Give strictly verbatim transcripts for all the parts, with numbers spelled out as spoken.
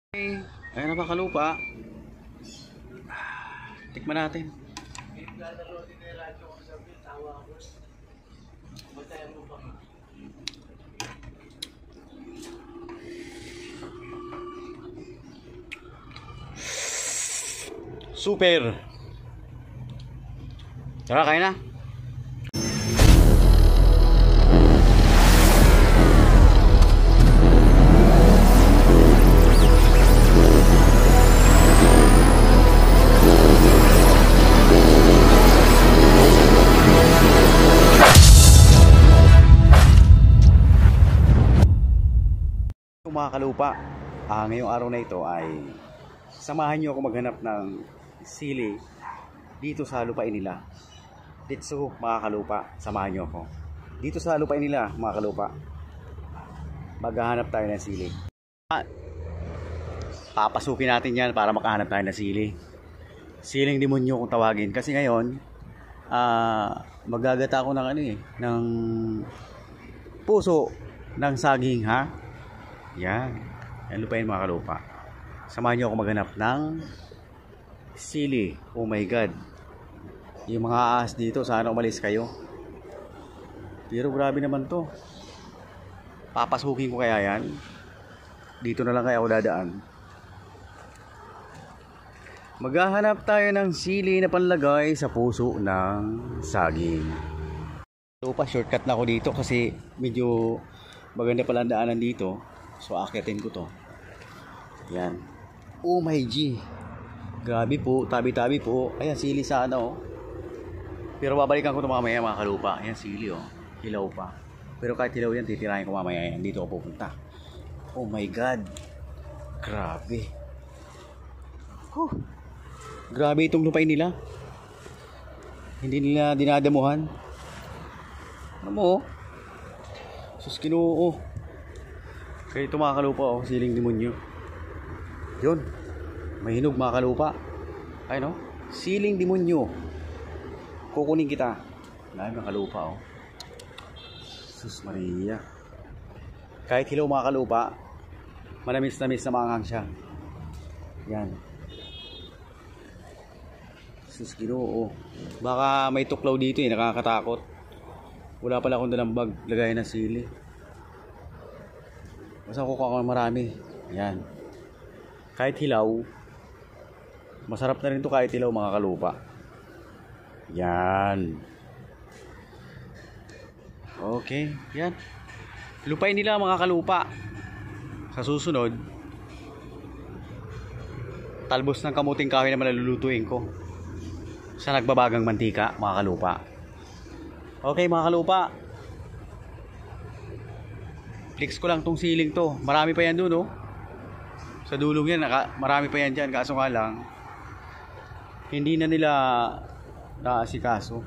Okay. Ayan na ba kalupa? Tikman natin. Super. Tara, kain na. Mga kalupa, ah, ngayong araw na ito ay samahan nyo ako maghanap ng sili dito sa lupain nila. Dito mga kalupa, samahan nyo ako dito sa lupain nila mga kalupa. Maghahanap tayo ng sili. Papasukin natin yan para makahanap tayo ng sili. Siling demonyo kung tawagin. Kasi ngayon ah, magagata ako ng ano eh, ng puso ng saging, ha. Yan, yan lupain mga kalupa. Samahan nyo ako maghanap ng sili. Oh my god, yung mga ahas dito, sana umalis kayo. Pero grabe naman to. Papasukin ko kaya yan. Dito na lang kaya ako dadaan. Maghahanap tayo ng sili na panlagay sa puso ng saging. Lupa, shortcut na ako dito kasi medyo maganda pala ang daanan dito. So akitin ko to. Yan. Oh my G. Grabe po, tabi-tabi po. Ayan, sili sana oh. Pero babalikan ko to mamaya mga kalupa. Ayan, sili oh. Hilaw pa. Pero kahit hilaw yan, titirahin ko mamaya yan. Dito ako pupunta. Oh my god. Grabe. Huh. Grabe itong lupain nila. Hindi nila dinadamuhan. Ano mo oh. Sus Kinoo. Kaya ito mga kalupa oh, siling demonyo. Yun, may hinog mga kalupa. Ayun oh, siling demonyo. Kukunin kita. Dahil mga kalupa oh. Sus Maria. Kahit hilaw mga kalupa, manamis-namis na maanghang siya. Yan. Sus Ginoo. Baka may tuklaw dito eh, nakakatakot. Wala pala akong dalang bag, lagay ng sili. Basta kukuha ko marami. Yan. Kahit hilaw, masarap na rin to kahit hilaw mga kalupa. Yan. Okay. Yan. Lupain nila mga kalupa. Sa susunod, talbos ng kamuting kahoy na malulutuin ko sa nagbabagang mantika mga kalupa. Okay mga kalupa, flex ko lang tong siling to. Marami pa yan dun oh. Sa dulong yan, naka, marami pa yan dyan. Kaso nga lang, hindi na nila naasikaso.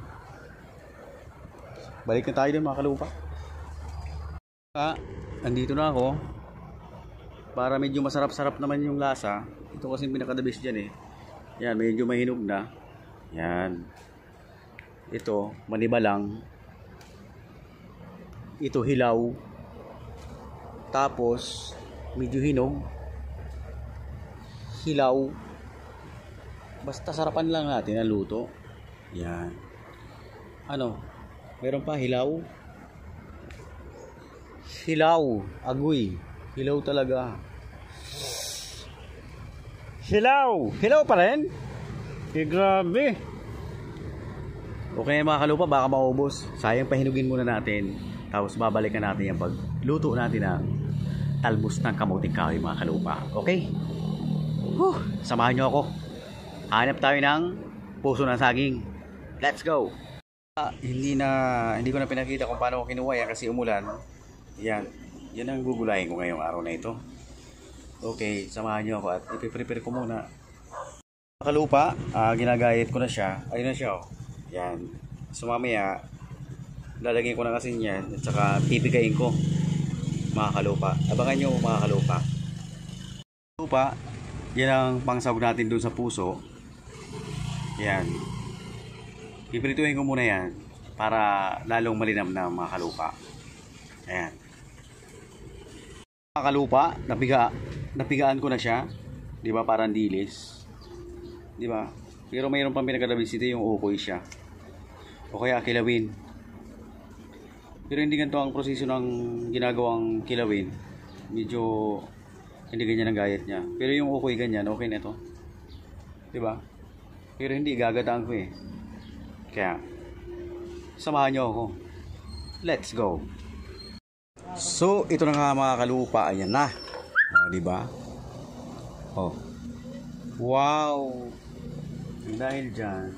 Balik na tayo dun mga kalupa. Ah, andito na ako. Para medyo masarap-sarap naman yung lasa. Ito kasi pinakadabis dyan eh. Yan, medyo mahinog na. Yan. Ito, maniba lang. Ito hilaw. Tapos medyo hinog. Hilaw. Basta sarapan lang natin ang luto. Yan. Ano? Meron pa hilaw. Hilaw. Agoy. Hilaw talaga. Hilaw. Hilaw pa rin? Eh, grabe. Okay mga kalupa, baka maubos. Sayang, pahinugin muna natin. Tapos babalikan natin yung pagluto natin ng talbos ng kamuting kahoy mga kalupa. Okay? Huh, samahan nyo ako. Hanap tayo ng puso ng saging. Let's go! Ah, hindi na hindi ko na pinakita kung paano ko kinuha yan kasi umulan. Yan. Yan ang gugulayin ko ngayong araw na ito. Okay, samahan nyo ako at ipiprepare ko muna. Mga kalupa, ah, ginagayat ko na siya. Ayun na siya oh. Yan. So mamaya lalagyan ko na kasi yan at saka pipigayin ko mga kalupa. Abangan nyo mga kalupa. Kalupa, yan ang pangsahog natin dun sa puso. Yan. Piprituhin ko muna yan para lalong malinam na mga kalupa. Ayan. Mga kalupa, napiga. napigaan ko na siya. Di ba? Parang dilis. Di ba? Pero mayroon pang pinagkadabis dito yung ukoy siya. O kaya kilawin. Pero hindi ganito ang proseso ng ginagawang kilawin. Medyo hindi ganyan ang gayat niya. Pero yung ukoy ganyan, okay na ito. Di ba? Pero hindi, gagataan ko eh. Kaya, samahan niyo ako. Let's go. So, ito na nga mga kalupa. Ayan na. O, di ba? Oh. Wow. Dahil dyan.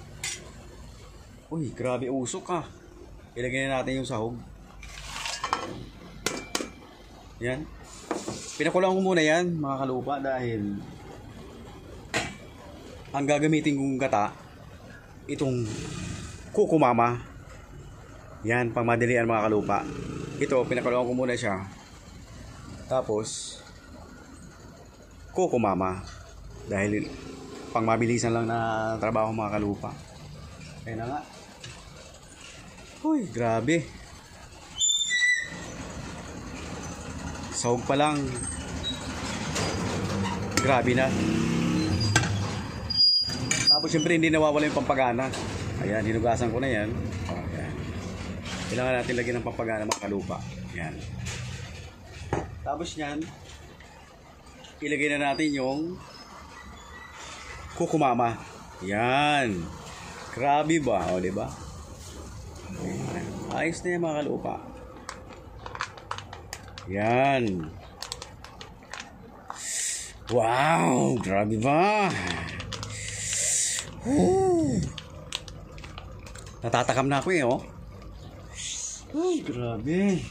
Uy, grabe usok ah. Ilagay na natin yung sahog. Yan. Pinakulang ko muna yan mga kalupa dahil ang gagamitin kong gata itong kukumama. Yan, pang madalian mga kalupa. Ito, pinakulang ko muna siya. Tapos kukumama dahil pang mabilisan lang na trabaho mga kalupa. Kaya na nga. Uy, grabe. Sahog pa lang. Grabe na. Tapos syempre hindi nawawala yung pampagana. Ayan, hinugasan ko na yan. O, ayan. Kailangan natin lagyan ng pampagana mga kalupa. Ayan. Tapos yan, ilagay na natin yung kukumama. Yan. Grabe ba? O, diba? Ayan. Ayos na yan mga kalupa. Yan. Wow! Grabe ba? Woo! Natatakam na ako eh, oh. Ay, grabe.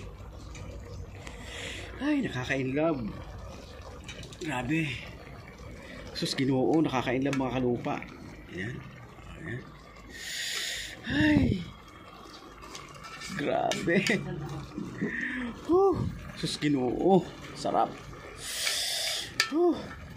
Ay, nakaka-inlove. Grabe. Sus, Ginoo, nakaka-inlove mga kalupa. Ayan. Ayan. Ay. Grabe. Huh. Sus, Ginoo. Sarap. Huh.